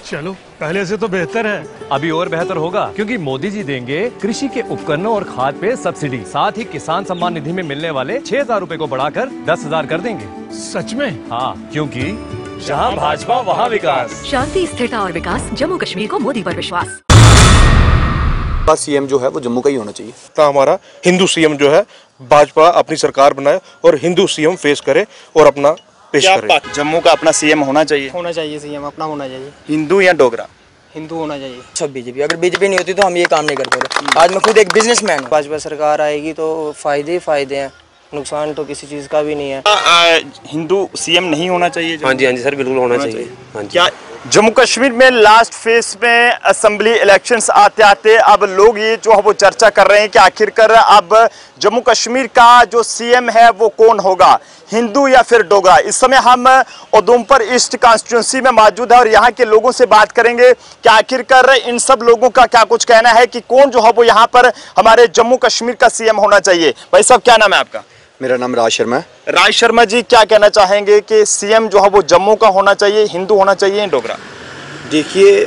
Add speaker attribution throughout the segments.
Speaker 1: चलो पहले से तो बेहतर है।
Speaker 2: अभी और बेहतर होगा, क्योंकि मोदी जी देंगे कृषि के उपकरणों और खाद पे सब्सिडी, साथ ही किसान सम्मान निधि में मिलने वाले 6,000 रूपए को बढ़ाकर 10,000 कर देंगे।
Speaker 1: सच में?
Speaker 2: हाँ, क्योंकि जहाँ भाजपा वहाँ विकास।
Speaker 3: शांति, स्थिरता और विकास, जम्मू कश्मीर को मोदी पर विश्वास।
Speaker 4: सीएम जो है वो जम्मू का ही होना चाहिए।
Speaker 5: हमारा हिंदू सीएम जो है, भाजपा अपनी सरकार बनाए और हिंदू सीएम फेस करे और अपना पेश करे।
Speaker 6: जम्मू का अपना सीएम होना चाहिए
Speaker 7: सीएम अपना होना चाहिए।
Speaker 6: हिंदू या डोगरा?
Speaker 7: हिंदू होना चाहिए।
Speaker 8: सब बीजेपी, अगर बीजेपी नहीं होती तो हम ये काम नहीं करते। आज मैं खुद एक बिजनेसमैन हूँ।
Speaker 7: भाजपा सरकार आएगी तो फायदे ही फायदे हैं, नुकसान तो किसी चीज का भी नहीं है।
Speaker 6: हिंदू सीएम नहीं होना चाहिए?
Speaker 4: हाँ जी सर, बिल्कुल होना चाहिए। हाँ जी।
Speaker 6: क्या जम्मू कश्मीर में लास्ट फेज में असेंबली इलेक्शंस आते आते अब लोग ये जो है वो चर्चा कर रहे हैं कि आखिरकार अब जम्मू कश्मीर का जो सीएम है वो कौन होगा, हिंदू या फिर डोगरा। इस समय हम उधमपुर ईस्ट कॉन्स्टिट्यूंसी में मौजूद है और यहाँ के लोगों से बात करेंगे कि आखिरकार इन सब लोगों का क्या कुछ कहना है कि कौन जो है वो यहाँ पर हमारे जम्मू कश्मीर का सीएम होना चाहिए। भाई साहब, क्या नाम है आपका?
Speaker 4: मेरा नाम राज शर्मा है।
Speaker 6: राज शर्मा जी, क्या कहना चाहेंगे कि सीएम जो है वो जम्मू का होना चाहिए, हिंदू होना चाहिए या डोगरा?
Speaker 4: देखिए,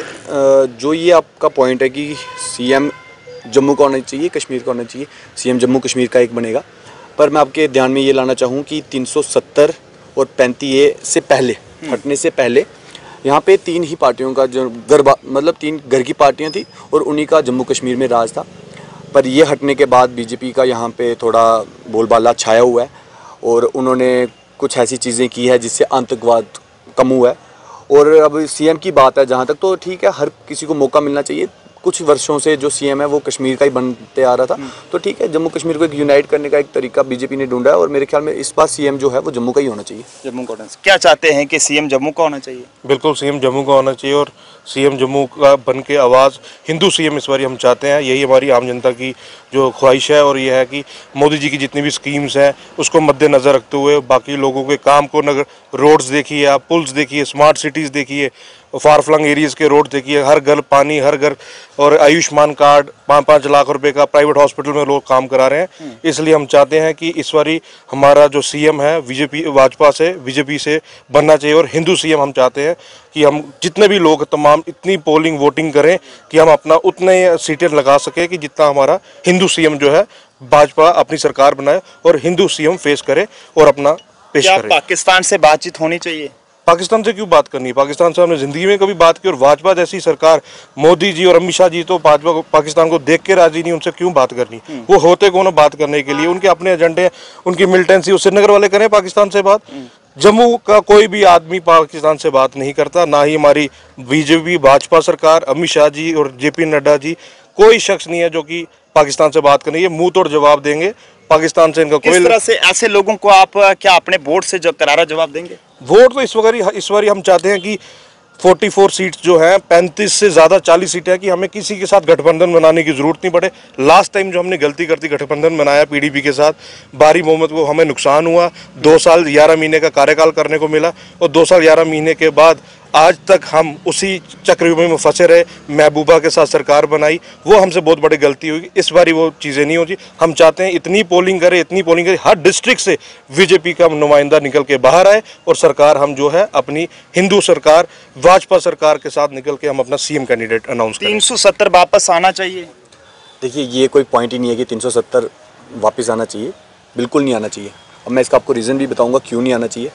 Speaker 4: जो ये आपका पॉइंट है कि सीएम जम्मू का होना चाहिए, कश्मीर का होना चाहिए, सीएम जम्मू कश्मीर का एक बनेगा, पर मैं आपके ध्यान में ये लाना चाहूँ कि 370 और 35A से पहले, हटने से पहले यहाँ पे 3 ही पार्टियों का जो मतलब 3 घर की पार्टियाँ थी और उन्हीं का जम्मू कश्मीर में राज था। पर ये हटने के बाद बीजेपी का यहाँ पे थोड़ा बोलबाला छाया हुआ है और उन्होंने कुछ ऐसी चीज़ें की है जिससे आतंकवाद कम हुआ है। और अब सीएम की बात है जहाँ तक, तो ठीक है, हर किसी को मौका मिलना चाहिए। कुछ वर्षों से जो सीएम है वो कश्मीर का ही बनते आ रहा था, तो ठीक है, जम्मू कश्मीर को एक यूनाइट करने का एक तरीका बीजेपी ने ढूंढा है और मेरे ख्याल में इस बार सीएम जो है वो जम्मू का ही होना चाहिए।
Speaker 6: जम्मू का। क्या चाहते हैं कि सीएम जम्मू का होना चाहिए?
Speaker 5: बिल्कुल सीएम जम्मू का होना चाहिए और सीएम जम्मू का बन के आवाज़ हिंदू सीएम इस बार हम चाहते हैं। यही हमारी आम जनता की जो ख्वाहिश है और ये है कि मोदी जी की जितनी भी स्कीम्स हैं उसको मद्देनज़र रखते हुए बाकी लोगों के काम को, नगर रोड्स देखिए आप, पुल्स देखिए, स्मार्ट सिटीज़ देखिए, फार फ्लंग एरियाज़ के रोड देखिए, हर घर पानी, हर घर, और आयुष्मान कार्ड 5-5 लाख रुपए का प्राइवेट हॉस्पिटल में लोग काम करा रहे हैं। इसलिए हम चाहते हैं कि इस बारी हमारा जो सीएम है भाजपा से, बीजेपी से बनना चाहिए और हिंदू सीएम हम चाहते हैं कि हम जितने भी लोग तमाम इतनी पोलिंग वोटिंग करें कि हम अपना उतने सीटें लगा सके कि जितना हमारा हिंदू सीएम जो है भाजपा अपनी सरकार बनाए और हिंदू सीएम फेस करे और अपना पेश करे।
Speaker 6: पाकिस्तान से बातचीत होनी चाहिए?
Speaker 5: पाकिस्तान से क्यों बात करनी है? पाकिस्तान से हमने जिंदगी में कभी बात की और भाजपा जैसी सरकार, मोदी जी और अमित शाह जी तो भाजपा को, पाकिस्तान को देख के राजी नहीं, उनसे क्यों बात करनी? वो होते कौन बात करने के लिए? उनके अपने एजेंडे, उनकी मिलिटेंसी, उस श्रीनगर वाले करें पाकिस्तान से बात। जम्मू का कोई भी आदमी पाकिस्तान से बात नहीं करता, ना ही हमारी बीजेपी भाजपा सरकार, अमित शाह जी और जेपी नड्डा जी, कोई शख्स नहीं है जो कि पाकिस्तान से बात करनी है। मुंह तोड़ जवाब देंगे पाकिस्तान से इनका कोई।
Speaker 6: किस तरह से ऐसे लोगों को आप क्या अपने वोट से जो करारा जवाब देंगे?
Speaker 5: वोट तो इस बार हम चाहते हैं कि 44 सीट्स जो हैं, 35 से ज़्यादा 40 सीटें हैं कि हमें किसी के साथ गठबंधन बनाने की ज़रूरत नहीं पड़े। लास्ट टाइम जो हमने गलती करती गठबंधन बनाया पीडीपी के साथ, बारी मोहम्मद को हमें नुकसान हुआ। 2 साल 11 महीने का कार्यकाल करने को मिला और 2 साल 11 महीने के बाद आज तक हम उसी चक्रव्यूह में फंसे रहे। महबूबा के साथ सरकार बनाई, वो हमसे बहुत बड़ी गलती हुई। इस बारी वो चीज़ें नहीं होती। हम चाहते हैं इतनी पोलिंग करे, हर डिस्ट्रिक्ट से बीजेपी का नुमाइंदा निकल के बाहर आए और सरकार हम जो है अपनी हिंदू सरकार, भाजपा सरकार के साथ निकल के हम अपना सीएम कैंडिडेट अनाउंस करें।
Speaker 6: 370 वापस आना चाहिए?
Speaker 4: देखिए, ये कोई पॉइंट ही नहीं है कि 370 वापस आना चाहिए, बिल्कुल नहीं आना चाहिए। अब मैं इसका आपको रीज़न भी बताऊँगा क्यों नहीं आना चाहिए।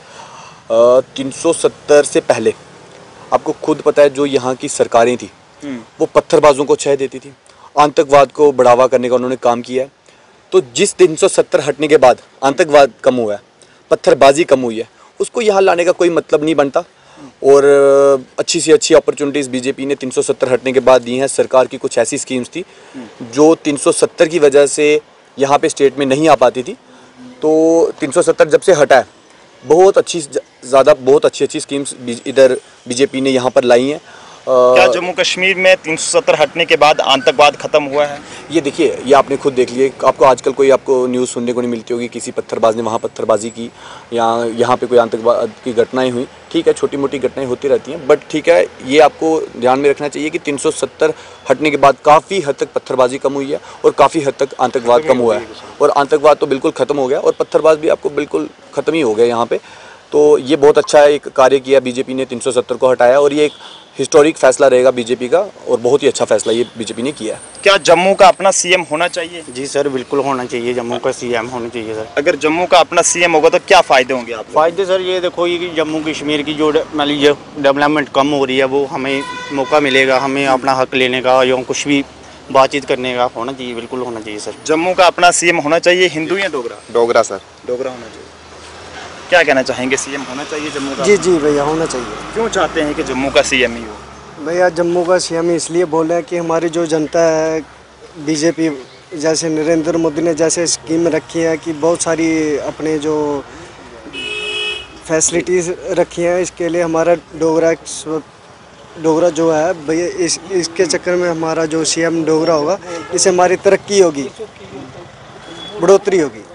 Speaker 4: 370 से पहले आपको खुद पता है जो यहाँ की सरकारें थी वो पत्थरबाजों को छह देती थी, आतंकवाद को बढ़ावा करने का उन्होंने काम किया है। तो जिस 370 हटने के बाद आतंकवाद कम हुआ है, पत्थरबाजी कम हुई है, उसको यहाँ लाने का कोई मतलब नहीं बनता। और अच्छी से अच्छी अपॉर्चुनिटीज़ बीजेपी ने 370 हटने के बाद दी हैं। सरकार की कुछ ऐसी स्कीम्स थी जो 370 की वजह से यहाँ पे स्टेट में नहीं आ पाती थी। तो 370 जब से हटा है, बहुत अच्छी स्कीम्स इधर बीजेपी ने यहाँ पर लाई हैं।
Speaker 6: क्या जम्मू कश्मीर में 370 हटने के बाद आतंकवाद खत्म हुआ है?
Speaker 4: ये देखिए, ये आपने खुद देख लिया। आपको आजकल कोई आपको न्यूज़ सुनने को नहीं मिलती होगी किसी पत्थरबाज ने वहाँ पत्थरबाजी की या यहाँ पे कोई आतंकवाद की घटनाएं हुई। ठीक है, छोटी मोटी घटनाएं होती रहती हैं, बट ठीक है, ये आपको ध्यान में रखना चाहिए कि 370 हटने के बाद काफ़ी हद तक पत्थरबाजी कम हुई है और काफ़ी हद तक आतंकवाद कम हुआ है। और आतंकवाद तो बिल्कुल ख़त्म हो गया और पत्थरबाज भी आपको बिल्कुल ख़त्म ही हो गया यहाँ पर। तो ये बहुत अच्छा एक कार्य किया बीजेपी ने, 370 को हटाया और ये एक हिस्टोरिक फैसला रहेगा बीजेपी का और बहुत ही अच्छा फैसला ये बीजेपी ने किया है।
Speaker 6: क्या जम्मू का अपना सीएम होना चाहिए?
Speaker 9: जी सर, बिल्कुल होना चाहिए, जम्मू का सीएम होना चाहिए सर।
Speaker 6: अगर जम्मू का अपना सीएम होगा तो क्या फ़ायदे होंगे आप?
Speaker 9: फ़ायदे सर ये देखो, ये कि जम्मू कश्मीर की जो मान लीजिए डेवलपमेंट कम हो रही है, वो हमें मौका मिलेगा, हमें अपना हक लेने का या कुछ भी बातचीत करने का होना चाहिए, बिल्कुल होना चाहिए सर।
Speaker 6: जम्मू का अपना सीएम होना चाहिए, हिंदू या डोगरा?
Speaker 10: डोगरा सर।
Speaker 6: डोगरा होना चाहिए। क्या कहना चाहेंगे, सीएम होना चाहिए जम्मू का?
Speaker 11: जी जी भैया, होना चाहिए।
Speaker 6: क्यों चाहते हैं कि जम्मू का सीएम ही हो?
Speaker 11: भैया जम्मू का सीएम इसलिए बोल रहे हैं कि हमारी जो जनता है, बीजेपी जैसे नरेंद्र मोदी ने जैसे स्कीम रखी है कि बहुत सारी अपने जो फैसिलिटीज़ रखी हैं, इसके लिए हमारा डोगरा जो है भैया, इसके चक्कर में हमारा जो सीएम डोगरा होगा, इससे हमारी तरक्की होगी, बढ़ोतरी होगी।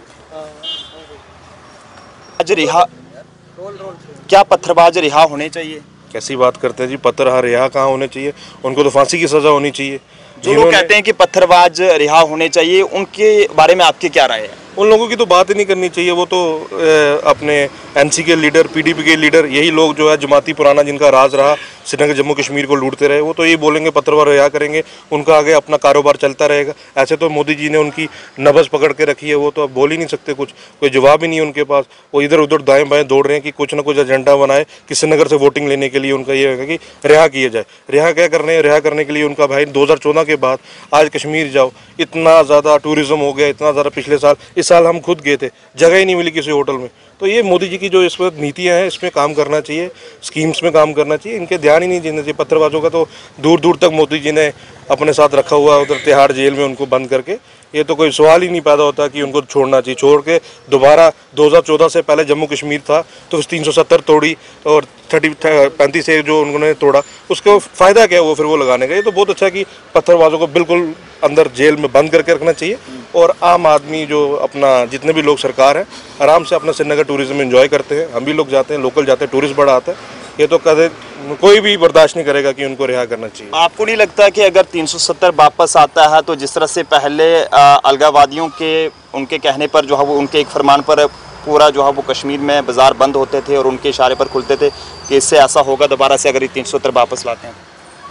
Speaker 6: आज रिहा, क्या पत्थरबाज रिहा होने चाहिए?
Speaker 5: कैसी बात करते हैं जी, पत्थर रिहा कहाँ होने चाहिए? उनको तो फांसी की सज़ा होनी चाहिए।
Speaker 6: जो लोग कहते हैं कि पत्थरबाज रिहा होने चाहिए, उनके बारे में आपकी क्या राय है?
Speaker 5: उन लोगों की तो बात ही नहीं करनी चाहिए। वो तो अपने एनसी के लीडर, पीडीपी के लीडर, यही लोग जो है जमाती पुराना जिनका राज रहा श्रीनगर जम्मू कश्मीर को लूटते रहे, वो तो यही बोलेंगे पत्थरबाज रिहा करेंगे, उनका आगे अपना कारोबार चलता रहेगा। ऐसे तो मोदी जी ने उनकी नब्ज़ पकड़ के रखी है, वो तो अब बोल ही नहीं सकते कुछ, कोई जवाब ही नहीं है उनके पास। वो इधर उधर दाएं बाएं दौड़ रहे हैं कि कुछ ना कुछ एजेंडा बनाए कि श्रीनगर से वोटिंग लेने के लिए उनका ये है कि रिहा किया जाए। रिहा क्या करने हैं? रिहा करने के लिए उनका भाई 2014 के बाद आज कश्मीर जाओ, इतना ज़्यादा टूरिज़्म हो गया, इतना ज़्यादा। पिछले साल, इस साल हम खुद गए थे, जगह ही नहीं मिली किसी होटल में। तो ये मोदी जी की जो इस वक्त नीतियाँ हैं, इसमें काम करना चाहिए, स्कीम्स में काम करना चाहिए, इनके ध्यान ही नहीं देना चाहिए। पत्थरबाजों का तो दूर दूर तक मोदी जी ने अपने साथ रखा हुआ, उधर तिहाड़ जेल में उनको बंद करके। ये तो कोई सवाल ही नहीं पैदा होता कि उनको छोड़ना चाहिए। छोड़ के दोबारा 2014 से पहले जम्मू कश्मीर था तो 370 तोड़ी और 35 से जो उन्होंने तोड़ा, उसका फ़ायदा क्या हुआ फिर वो लगाने का? ये तो बहुत अच्छा है कि पत्थरबाजों को बिल्कुल अंदर जेल में बंद करके रखना चाहिए और आम आदमी जो अपना, जितने भी लोग सरकार हैं, आराम से अपना श्रीनगर टूरिज़्म एंजॉय करते हैं। हम भी लोग जाते हैं, लोकल जाते हैं, टूरिस्ट बड़ा आता है। ये तो कदे कोई भी बर्दाश्त नहीं करेगा कि उनको रिहा करना चाहिए।
Speaker 6: आपको नहीं लगता कि अगर 370 वापस आता है तो जिस तरह से पहले अलगावादियों के उनके कहने पर जो है वो, उनके एक फरमान पर पूरा जो है वो कश्मीर में बाज़ार बंद होते थे और उनके इशारे पर खुलते थे, कि इससे ऐसा होगा दोबारा से अगर ये 370 वापस लाते हैं?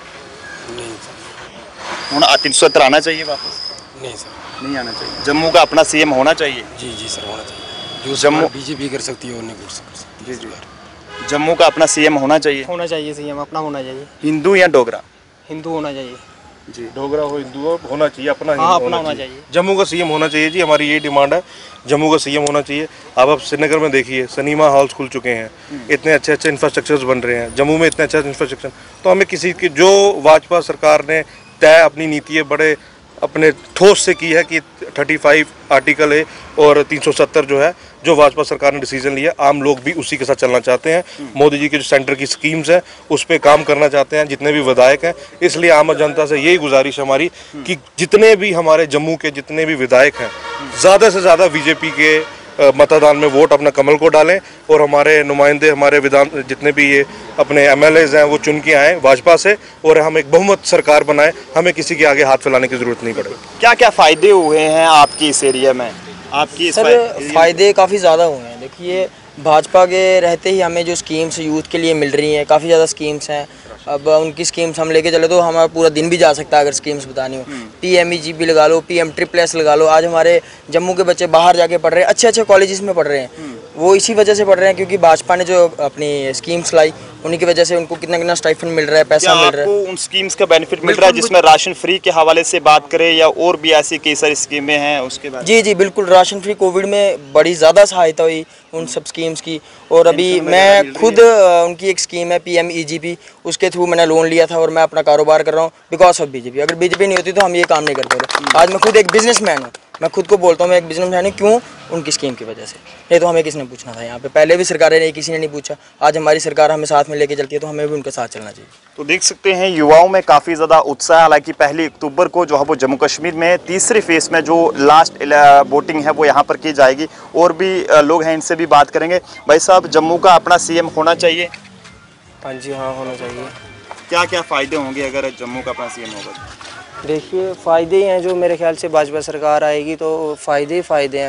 Speaker 6: नहीं, 370 आना चाहिए वापस?
Speaker 12: नहीं सर,
Speaker 6: नहीं आना चाहिए। जम्मू का अपना सीएम होना चाहिए?
Speaker 12: जी जी सर, होना चाहिए। जो
Speaker 6: जम्मू
Speaker 12: बीजेपी कर सकती है और नहीं कर सकती।
Speaker 6: जी जी, जम्मू का अपना सीएम होना चाहिए?
Speaker 7: होना चाहिए, सीएम अपना होना चाहिए।
Speaker 6: हिंदू या डोगरा?
Speaker 7: हिंदू होना चाहिए
Speaker 5: जी, डोगरा हो, हिंदू हो, होना चाहिए अपना।
Speaker 7: हाँ, अपना होना चाहिए।
Speaker 5: जम्मू का सीएम होना चाहिए जी, हमारी यही डिमांड है, जम्मू का सीएम होना चाहिए। अब आप श्रीनगर में देखिए, सिनेमा हॉल्स खुल चुके हैं, इतने अच्छे अच्छे इंफ्रास्ट्रक्चर्स बन रहे हैं जम्मू में, इतने अच्छे इंफ्रास्ट्रक्चर। तो हमें किसी की, जो भाजपा सरकार ने तय अपनी नीति है बड़े अपने ठोस से की है कि 35 आर्टिकल है और 370 जो है, जो भाजपा सरकार ने डिसीजन लिया, आम लोग भी उसी के साथ चलना चाहते हैं। मोदी जी के जो सेंटर की स्कीम्स हैं उस पर काम करना चाहते हैं जितने भी विधायक हैं। इसलिए आम जनता से यही गुजारिश है हमारी कि जितने भी हमारे जम्मू के जितने भी विधायक हैं, ज़्यादा से ज़्यादा बीजेपी के मतदान में वोट अपना कमल को डालें और हमारे नुमाइंदे, हमारे विधान जितने भी ये अपने एमएलएज हैं वो चुन के आएँ भाजपा से और हम एक बहुमत सरकार बनाएं। हमें किसी के आगे हाथ फैलाने की ज़रूरत नहीं पड़ेगी।
Speaker 6: क्या क्या फ़ायदे हुए हैं आपकी इस एरिया में? आपकी
Speaker 8: सर फ़ायदे काफ़ी ज़्यादा हुए हैं। देखिए, भाजपा के रहते ही हमें जो स्कीम्स यूथ के लिए मिल रही हैं, काफ़ी ज़्यादा स्कीम्स हैं। अब उनकी स्कीम्स हम लेके चले तो हमारा पूरा दिन भी जा सकता है अगर स्कीम्स बतानी हो। PMEGP लगा लो, PM-SSS लगा लो। आज हमारे जम्मू के बच्चे बाहर जाके पढ़ रहे हैं, अच्छे अच्छे कॉलेजेस में पढ़ रहे हैं। वो इसी वजह से पढ़ रहे हैं क्योंकि भाजपा ने जो अपनी स्कीम्स लाई, उन्हीं की वजह से उनको कितना कितना स्टाइफंड मिल रहा है, पैसा मिल रहा है।
Speaker 6: उन स्कीम्स का बेनिफिट मिल रहा है जिसमें राशन फ्री के हवाले से बात करें या और भी ऐसी कई सारी स्कीमें हैं उसके बाद?
Speaker 8: जी जी बिल्कुल, राशन फ्री कोविड में बड़ी ज़्यादा सहायता हुई उन सब स्कीम्स की। और अभी मैं खुद उनकी एक स्कीम है PMEGP, उसके थ्रू मैंने लोन लिया था और मैं अपना कारोबार कर रहा हूँ बिकॉज ऑफ बीजेपी। अगर बीजेपी नहीं होती तो हम ये काम नहीं कर पाते। आज मैं खुद एक बिजनेसमैन हूँ, मैं खुद को बोलता हूँ मैं एक बिजनेसमैन हूँ। क्यों? उनकी स्कीम की वजह से। नहीं तो हमें किसने पूछना था यहाँ पे? पहले भी सरकारें नहीं, किसी ने नहीं पूछा। आज हमारी सरकार हमें साथ में लेके चलती है तो हमें भी उनके साथ चलना चाहिए।
Speaker 6: तो देख सकते हैं युवाओं में काफ़ी ज़्यादा उत्साह। हालांकि 1 अक्टूबर को जो है वो जम्मू कश्मीर में तीसरे फेज़ में जो लास्ट वोटिंग है वो यहाँ पर की जाएगी। और भी लोग हैं, इनसे भी बात करेंगे। भाई साहब, जम्मू का अपना सीएम होना चाहिए?
Speaker 7: हाँ जी, हाँ होना चाहिए।
Speaker 6: क्या क्या फ़ायदे होंगे अगर जम्मू का अपना सीएम होगा?
Speaker 7: देखिए, फ़ायदे ही हैं जो मेरे ख्याल से भाजपा सरकार आएगी तो फ़ायदे ही फ़ायदे हैं।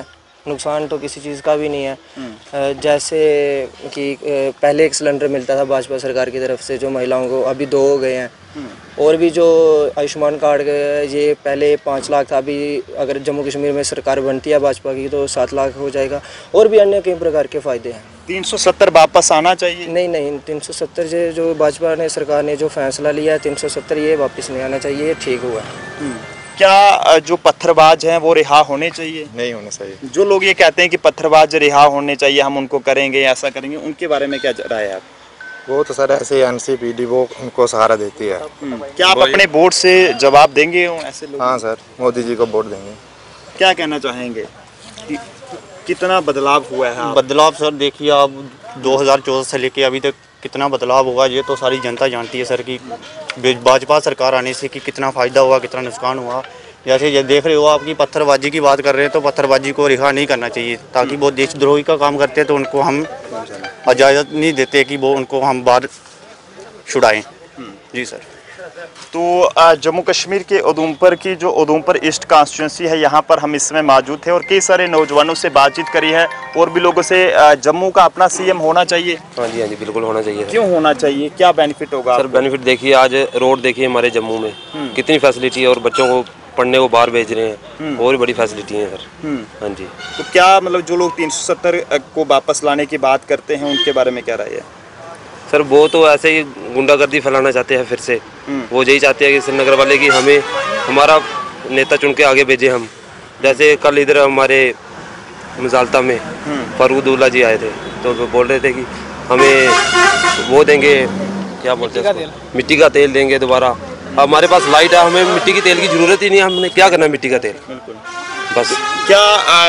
Speaker 7: नुकसान तो किसी चीज़ का भी नहीं है। जैसे कि पहले एक सिलेंडर मिलता था भाजपा सरकार की तरफ से जो महिलाओं को, अभी 2 हो गए हैं। और भी जो आयुष्मान कार्ड ये पहले 5 लाख था, अभी अगर जम्मू कश्मीर में सरकार बनती है भाजपा की तो 7 लाख हो जाएगा। और भी अन्य कई प्रकार के फ़ायदे हैं।
Speaker 6: 370 वापस आना चाहिए?
Speaker 7: नहीं, 370 जो भाजपा ने सरकार ने जो फैसला लिया है 370 ये वापस नहीं आना चाहिए, ये ठीक हुआ है।
Speaker 6: क्या जो पत्थरबाज हैं वो रिहा होने चाहिए?
Speaker 10: नहीं होने चाहिए।
Speaker 6: जो लोग ये कहते हैं कि पत्थरबाज रिहा होने चाहिए, हम उनको करेंगे, ऐसा करेंगे, उनके बारे में क्या राय है आप?
Speaker 10: वो तो सर ऐसे एनसीपीडी वो उनको सहारा देती है।
Speaker 6: क्या आप अपने वोट से जवाब देंगे ऐसे लोग?
Speaker 10: हाँ सर, मोदी जी को वोट देंगे।
Speaker 6: क्या कहना चाहेंगे कि कितना बदलाव हुआ है?
Speaker 9: बदलाव सर देखिए आप 2014 से लेके अभी तक कितना बदलाव हुआ ये तो सारी जनता जानती है सर कि भाजपा सरकार आने से कि कितना फ़ायदा हुआ, कितना नुकसान हुआ। जैसे ये देख रहे हो आपकी पत्थरबाजी की बात कर रहे हैं तो पत्थरबाजी को रिहा नहीं करना चाहिए, ताकि वो देशद्रोही का काम करते हैं तो उनको हम इजाज़त नहीं देते कि वो उनको हम बाहर छुड़ाएं। जी सर।
Speaker 6: तो जम्मू कश्मीर के उधमपुर की जो उधमपुर ईस्ट कॉन्स्टिट्यूंसी है, यहाँ पर हम इसमें मौजूद थे और कई सारे नौजवानों से बातचीत करी है और भी लोगों से। जम्मू का अपना सीएम होना चाहिए?
Speaker 13: हाँ जी बिल्कुल होना चाहिए।
Speaker 6: क्यों होना चाहिए, क्या बेनिफिट होगा
Speaker 13: सर? बेनिफिट देखिए, आज रोड देखिए हमारे जम्मू में कितनी फैसिलिटी है और बच्चों को पढ़ने को बाहर भेज रहे हैं, और बड़ी फैसिलिटी है सर। हाँ जी।
Speaker 6: तो क्या मतलब जो लोग 370 को वापस लाने की बात करते हैं उनके बारे में क्या राय है?
Speaker 13: सर वो तो ऐसे ही गुंडागर्दी फैलाना चाहते हैं फिर से। वो यही चाहते हैं कि श्रीनगर वाले कि हमें हमारा नेता चुन के आगे भेजे हम। जैसे कल इधर हमारे मिसालता में फारूक अब्दुल्ला जी आए थे तो वो बोल रहे थे कि हमें वो देंगे, क्या बोलते हैं, मिट्टी का तेल देंगे दोबारा। हमारे पास लाइट है, हमें मिट्टी की तेल की ज़रूरत ही नहीं है, हमने क्या करना मिट्टी का तेल बस।
Speaker 6: क्या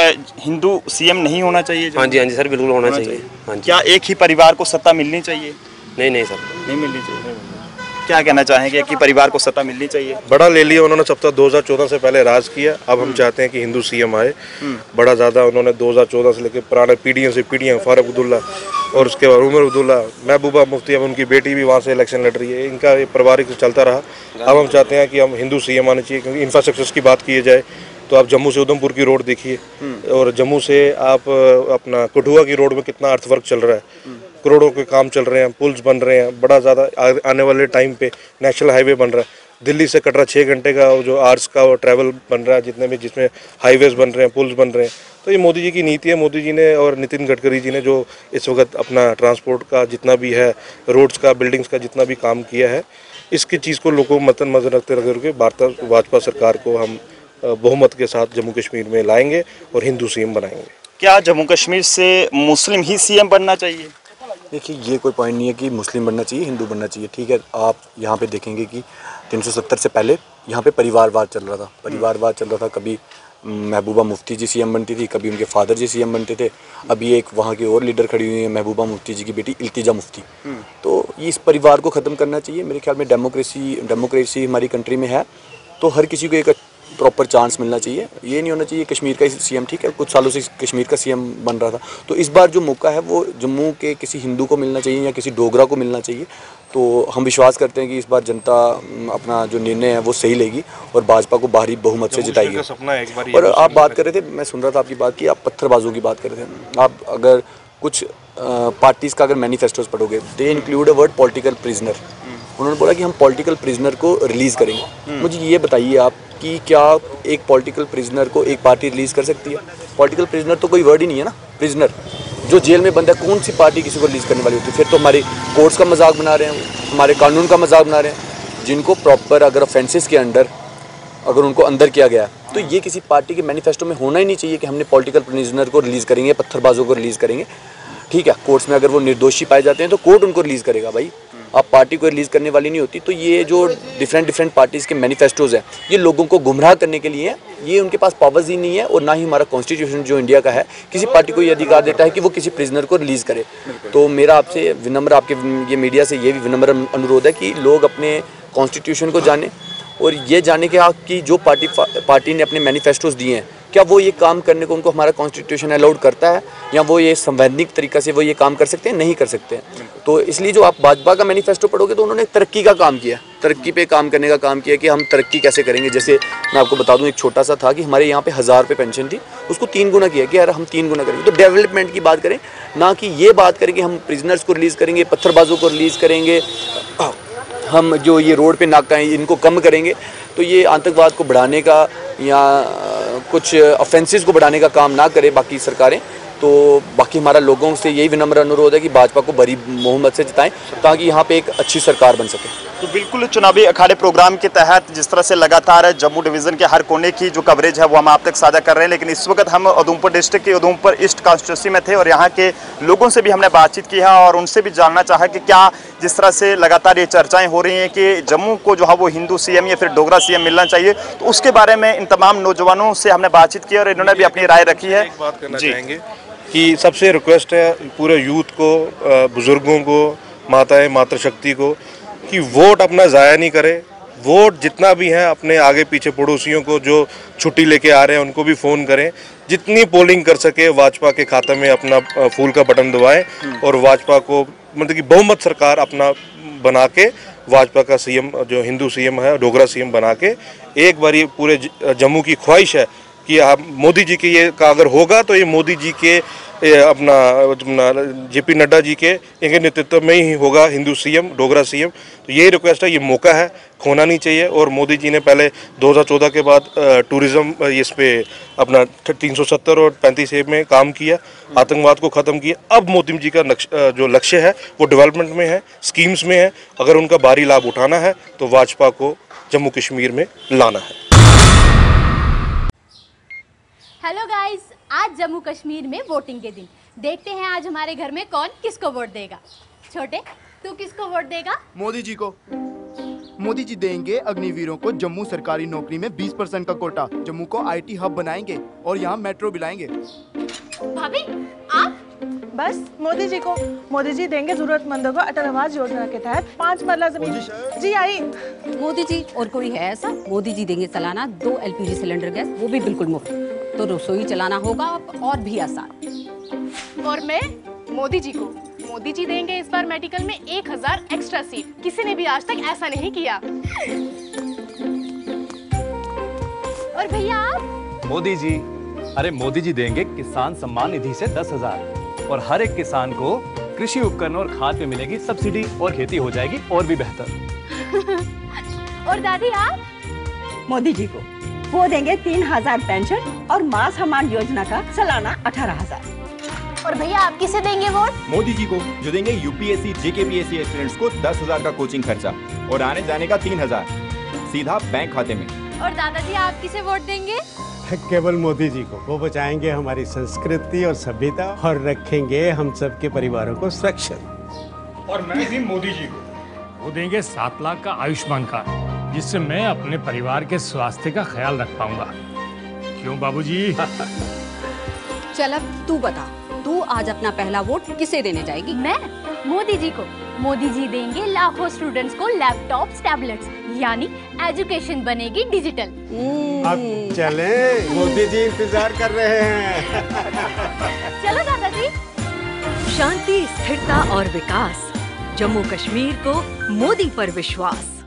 Speaker 6: हिंदू सीएम नहीं होना चाहिए?
Speaker 13: हाँ जी सर बिल्कुल होना चाहिए। हाँ जी।
Speaker 6: क्या एक ही परिवार को सत्ता मिलनी चाहिए?
Speaker 13: नहीं सर,
Speaker 6: नहीं मिलनी चाहिए। क्या कहना चाहेंगे कि परिवार को सत्ता मिलनी चाहिए?
Speaker 5: बड़ा ले लिया उन्होंने, सब तक 2014 से पहले राज किया। अब हम चाहते हैं कि हिंदू सीएम आए। बड़ा ज़्यादा उन्होंने 2014 से लेकर पुराने पीढ़ियों से पीढ़ियाँ, फारूक अब्दुल्ला और उसके बाद उमर अब्दुल्ला, महबूबा मुफ्ती, अब उनकी बेटी भी वहाँ से इलेक्शन लड़ रही है। इनका ये पारिवारिक चलता रहा। अब हम चाहते हैं कि हम हिंदू सीएम आने चाहिए, क्योंकि इंफ्रास्ट्रक्चर की बात की जाए तो आप जम्मू से उधमपुर की रोड देखिए और जम्मू से आप अपना कठुआ की रोड में कितना अर्थवर्क चल रहा है, करोड़ों के काम चल रहे हैं, पुल्स बन रहे हैं। बड़ा ज़्यादा आने वाले टाइम पे नेशनल हाईवे बन रहा है। दिल्ली से कटरा 6 घंटे का जो आवर्स का वो ट्रैवल बन रहा है, जितने भी जिसमें हाईवेज बन रहे हैं, पुल्स बन रहे हैं। तो ये मोदी जी की नीति है। मोदी जी ने और नितिन गडकरी जी ने जो इस वक्त अपना ट्रांसपोर्ट का जितना भी है, रोड्स का, बिल्डिंग्स का जितना भी काम किया है, इसकी चीज़ को लोगों को मद्देनजर रखते हुए भाजपा सरकार को हम बहुमत के साथ जम्मू कश्मीर में लाएंगे और हिंदू सीएम बनाएंगे।
Speaker 6: क्या जम्मू कश्मीर से मुस्लिम ही सीएम बनना चाहिए?
Speaker 4: देखिए, ये कोई पॉइंट नहीं है कि मुस्लिम बनना चाहिए, हिंदू बनना चाहिए। ठीक है, आप यहाँ पे देखेंगे कि 370 से पहले यहाँ पे परिवारवाद चल रहा था। परिवारवाद चल रहा था। कभी महबूबा मुफ्ती जी सीएम बनती थी, कभी उनके फादर जी सीएम बनते थे। अभी एक वहाँ की और लीडर खड़ी हुई है, महबूबा मुफ्ती जी की बेटी इल्तिजा मुफ्ती। तो इस परिवार को ख़त्म करना चाहिए। मेरे ख्याल में डेमोक्रेसी हमारी कंट्री में है, तो हर किसी को एक प्रॉपर चांस मिलना चाहिए। ये नहीं होना चाहिए कश्मीर का सीएम, ठीक है, कुछ सालों से कश्मीर का सीएम बन रहा था, तो इस बार जो मौका है वो जम्मू के किसी हिंदू को मिलना चाहिए या किसी डोगरा को मिलना चाहिए। तो हम विश्वास करते हैं कि इस बार जनता अपना जो निर्णय है वो सही लेगी और भाजपा को बाहरी बहुमत से जिताएगी। और आप बात कर रहे थे, मैं सुन रहा था आपकी बात की, आप पत्थरबाजों की बात कर रहे थे। आप अगर कुछ पार्टीज़ का अगर मैनिफेस्टोज पढ़ोगे, they include a word political prisoner. उन्होंने बोला कि हम पॉलिटिकल प्रिजनर को रिलीज़ करेंगे। मुझे ये बताइए आप कि क्या एक पॉलिटिकल प्रिजनर को एक पार्टी रिलीज़ कर सकती है? पॉलिटिकल प्रिजनर तो कोई वर्ड ही नहीं है ना। प्रिजनर जो जेल में बंदा, कौन सी पार्टी किसी को रिलीज़ करने वाली होती है? फिर तो हमारे कोर्ट्स का मजाक बना रहे हैं, हमारे कानून का मजाक बना रहे हैं। जिनको प्रॉपर अगर ऑफेंसेस के अंडर अगर उनको अंदर किया गया तो ये किसी पार्टी के मैनिफेस्टो में होना ही नहीं चाहिए कि हमने पॉलिटिकल प्रिजनर को रिलीज़ करेंगे, पत्थरबाजों को रिलीज़ करेंगे। ठीक है, कोर्ट्स में अगर वो निर्दोषी पाए जाते हैं तो कोर्ट उनको रिलीज़ करेगा भाई, आप पार्टी को रिलीज़ करने वाली नहीं होती। तो ये जो डिफरेंट पार्टीज़ के मैनिफेस्टोज़ हैं, ये लोगों को गुमराह करने के लिए हैं। ये उनके पास पावर्स ही नहीं है और ना ही हमारा कॉन्स्टिट्यूशन जो इंडिया का है किसी पार्टी को ये अधिकार देता है कि वो किसी प्रिजनर को रिलीज़ करे। तो मेरा आपसे विनम्र, आपके ये मीडिया से ये भी विनम्र अनुरोध है कि लोग अपने कॉन्स्टिट्यूशन को जानें और ये जाने के कि जो पार्टी ने अपने मैनिफेस्टोज़ दिए हैं, क्या वो ये काम करने को उनको हमारा कॉन्स्टिट्यूशन अलाउड करता है या वो ये संवैधानिक तरीक़ा से वो ये काम कर सकते हैं? नहीं कर सकते हैं। तो इसलिए जो आप भाजपा का मैनिफेस्टो पढ़ोगे तो उन्होंने तरक्की का काम किया। तरक्की पे काम करने का काम किया कि हम तरक्की कैसे करेंगे। जैसे मैं आपको बता दूं, एक छोटा सा था कि हमारे यहाँ पे 1000 रुपये पेंशन थी, उसको 3 गुना किया कि यार हम 3 गुना करेंगे। तो डेवलपमेंट की बात करें, ना कि ये बात करें कि हम प्रिजनर्स को रिलीज़ करेंगे, पत्थरबाजों को रिलीज़ करेंगे, हम जो ये रोड पे नाका हैं इनको कम करेंगे। तो ये आतंकवाद को बढ़ाने का या कुछ ऑफेंसेस को बढ़ाने का काम ना करे बाकी सरकारें। तो बाकी हमारा लोगों से यही विनम्र अनुरोध है कि भाजपा को बड़ी बहुमत से जिताएं ताकि यहाँ पे एक अच्छी सरकार बन सके।
Speaker 6: तो बिल्कुल चुनावी अखाड़े प्रोग्राम के तहत जिस तरह से लगातार जम्मू डिवीज़न के हर कोने की जो कवरेज है वो हम आप तक साझा कर रहे हैं, लेकिन इस वक्त हम उधमपुर डिस्ट्रिक्ट के उधमपुर ईस्ट कॉन्स्टिट्यूंसी में थे और यहाँ के लोगों से भी हमने बातचीत की है और उनसे भी जानना चाहा कि क्या जिस तरह से लगातार ये चर्चाएँ हो रही हैं कि जम्मू को जो है वो हिंदू CM या फिर डोगरा CM मिलना चाहिए, तो उसके बारे में इन तमाम नौजवानों से हमने बातचीत की और इन्होंने भी अपनी राय रखी है।
Speaker 5: एक बात करना चाहेंगे कि सबसे रिक्वेस्ट है पूरे यूथ को, बुज़ुर्गों को, माताएं मातृशक्ति को कि वोट अपना ज़ाया नहीं करें। वोट जितना भी है अपने आगे पीछे पड़ोसियों को जो छुट्टी लेके आ रहे हैं उनको भी फ़ोन करें, जितनी पोलिंग कर सके भाजपा के खाते में अपना फूल का बटन दबाएं और भाजपा को मतलब कि बहुमत सरकार अपना बना के भाजपा का CM जो हिंदू CM है, डोगरा CM बना के एक बार पूरे जम्मू की ख्वाहिश है कि आप मोदी जी के ये का अगर होगा तो ये मोदी जी के अपना JP नड्डा जी के इनके नेतृत्व में ही होगा हिंदू CM, डोगरा CM। तो यही रिक्वेस्ट है, ये मौका है, खोना नहीं चाहिए। और मोदी जी ने पहले 2014 के बाद टूरिज़्म इस पे अपना 370 और 35A में काम किया, आतंकवाद को ख़त्म किया। अब मोदी जी का जो लक्ष्य है वो डेवलपमेंट में है, स्कीम्स में है। अगर उनका भारी लाभ उठाना है तो भाजपा को जम्मू कश्मीर में लाना है।
Speaker 14: हेलो गाइस, आज जम्मू कश्मीर में वोटिंग के दिन। देखते हैं आज हमारे घर में कौन किसको वोट देगा। छोटे, तू किसको वोट देगा?
Speaker 15: मोदी जी को। मोदी जी देंगे अग्निवीरों को जम्मू सरकारी नौकरी में 20% का कोटा। जम्मू को IT हब बनाएंगे और यहाँ मेट्रो भी लाएंगे।
Speaker 14: भाभी, आप?
Speaker 16: बस मोदी जी को। मोदी जी देंगे जरूरतमंदों को अटल आवास योजना के तहत 5 मरला जमीन। जी आई।
Speaker 17: मोदी जी और कोई है ऐसा? मोदी जी देंगे सालाना 2 LPG सिलेंडर गैस, वो भी बिल्कुल मुफ्त। तो रसोई चलाना होगा और भी आसान।
Speaker 18: और मैं मोदी जी को। मोदी जी देंगे इस बार मेडिकल में 1000 एक्स्ट्रा सीट। किसी ने भी आज तक ऐसा नहीं किया।
Speaker 14: और भैया आप?
Speaker 2: मोदी जी, अरे मोदी जी देंगे किसान सम्मान निधि से 10,000 और हर एक किसान को कृषि उपकरण और खाद पे मिलेगी सब्सिडी और खेती हो जाएगी और भी बेहतर।
Speaker 14: और दादी आप?
Speaker 19: मोदी जी को। वो देंगे 3000 पेंशन और मां सम्मान योजना का सालाना 18,000।
Speaker 14: और भैया आप किसे देंगे वोट?
Speaker 20: मोदी जी को, जो देंगे UPSC JKPSC एस्पिरेंट्स को 10,000 का कोचिंग खर्चा और आने जाने का 3,000 सीधा बैंक खाते में।
Speaker 14: और दादाजी आप किसे वोट देंगे?
Speaker 21: केवल मोदी जी को। वो बचाएंगे हमारी संस्कृति और सभ्यता और रखेंगे हम सबके परिवारों को सुरक्षित।
Speaker 1: और मैं भी मोदी जी को। वो देंगे 7 लाख का आयुष्मान कार्ड, जिससे मैं अपने परिवार के स्वास्थ्य का ख्याल रख पाऊंगा। क्यों बाबूजी?
Speaker 17: चल अब तू बता, तू आज अपना पहला वोट किसे देने जाएगी?
Speaker 14: मैं मोदी जी को। मोदी जी देंगे लाखों स्टूडेंट्स को लैपटॉप्स, टैबलेट्स, यानी एजुकेशन बनेगी डिजिटल।
Speaker 21: अब चले, मोदी जी इंतजार कर रहे हैं।
Speaker 14: चलो दादाजी।
Speaker 3: शांति, स्थिरता और विकास, जम्मू कश्मीर को मोदी पर विश्वास।